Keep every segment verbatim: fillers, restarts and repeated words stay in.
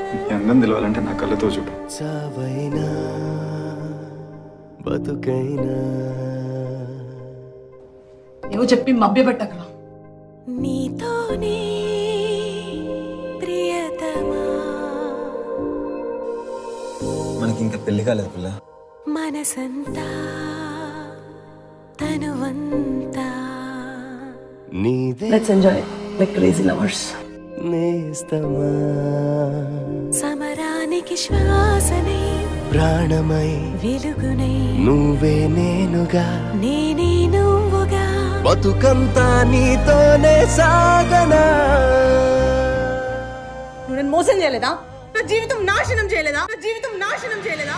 నీ అందం తెలవాలంటే నా కళ్ళతో చూడు. చావైనా బతుకైనా ఏవో చెప్పి మభ్యపెట్టకరా. నీతోనే ప్రియతమా మనకి ఇంకా పెళ్లి కాలేదు పిల్ల. మనసంతా తనువంతా నీదే. Let's enjoy like crazy lovers. నేస్తమా సమరానికి శ్వాసనై ప్రాణమై వెలుగునై నువ్వే నేనుగా నేనే నువ్వుగా బతుకంతా నీతోనే సాగనా. నువ్వు నేను మోసం చేయలేదా? నా జీవితం నాశనం చేయలేదా? నా జీవితం నాశనం చేయలేదా?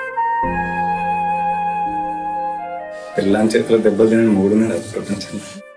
పిల్లని చేతిలో దెబ్బలు తినని మూడున్నాడు ప్రపంచంలో.